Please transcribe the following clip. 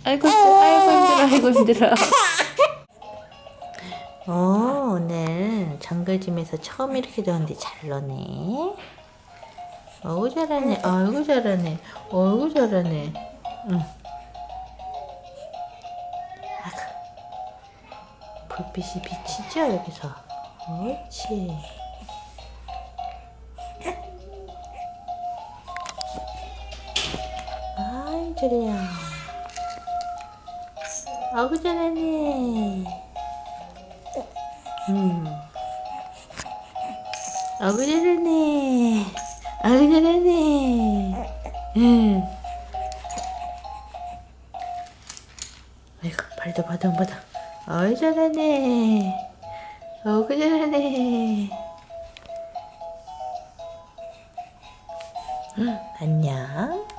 아이고 힘들어. 오늘 정글짐에서 처음 이렇게 되었는데 잘 노네. 어우 잘하네. 아이고 잘하네. 어이구 잘하네. 응. 아이고. 불빛이 비치죠 여기서. 옳지. 아이 졸려. 아이고 잘하네. 아이고 잘하네. 아이고 잘하네. 아이고 발도 바둥바둥. 아이 잘하네. 아이고 잘하네. 안녕.